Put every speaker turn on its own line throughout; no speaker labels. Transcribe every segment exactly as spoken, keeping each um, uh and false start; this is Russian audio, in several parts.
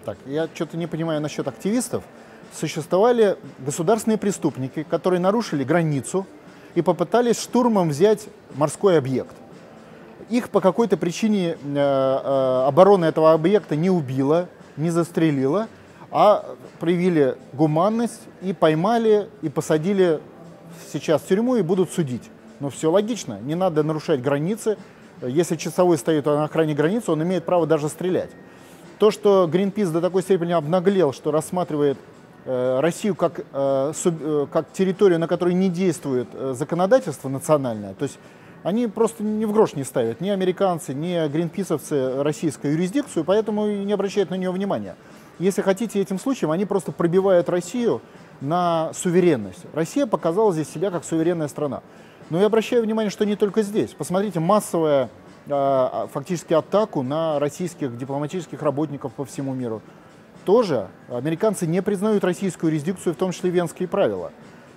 Так, я что-то не понимаю насчет активистов. Существовали государственные преступники, которые нарушили границу и попытались штурмом взять морской объект. Их по какой-то причине э, э, оборона этого объекта не убила, не застрелила, а проявили гуманность и поймали, и посадили сейчас в тюрьму и будут судить. Ну, все логично, не надо нарушать границы. Если часовой стоит на охране границы, он имеет право даже стрелять. То, что Greenpeace до такой степени обнаглел, что рассматривает э, Россию как, э, суб, э, как территорию, на которой не действует э, законодательство национальное, то есть они просто ни в грош не ставят, ни американцы, ни гринписовцы российскую юрисдикцию, поэтому и не обращают на нее внимания. Если хотите, этим случаем они просто пробивают Россию на суверенность. Россия показала здесь себя как суверенная страна. Но я обращаю внимание, что не только здесь. Посмотрите, массовая э, фактически атаку на российских дипломатических работников по всему миру. Тоже американцы не признают российскую юрисдикцию, в том числе венские правила.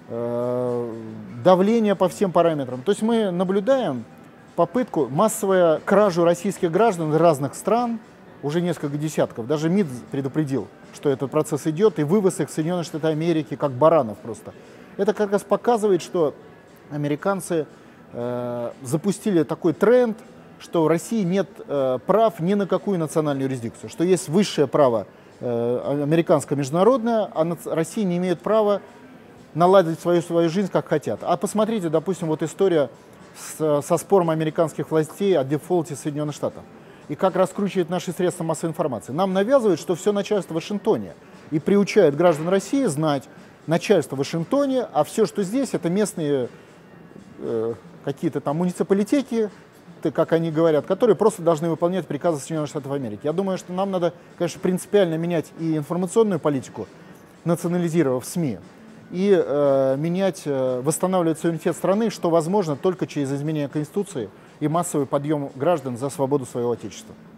Э, давление по всем параметрам. То есть мы наблюдаем попытку, массовую кражу российских граждан из разных стран, уже несколько десятков. Даже МИД предупредил, что этот процесс идет, и вывоз их в Соединенные Штаты Америки как баранов просто. Это как раз показывает, что американцы э, запустили такой тренд, что в России нет э, прав ни на какую национальную юрисдикцию, что есть высшее право э, американское международное, а Россия не имеет права наладить свою, свою жизнь как хотят. А посмотрите, допустим, вот история с, со спором американских властей о дефолте Соединенных Штатов. И как раскручивает наши средства массовой информации. Нам навязывают, что все начальство в Вашингтоне. И приучают граждан России знать начальство в Вашингтоне, а все, что здесь, это местные э, какие-то там муниципалитеты, как они говорят, которые просто должны выполнять приказы Соединенных Штатов Америки. Я думаю, что нам надо, конечно, принципиально менять и информационную политику, национализировав СМИ, и э, менять, э, восстанавливать суверенитет страны, что возможно только через изменение Конституции и массовый подъем граждан за свободу своего Отечества.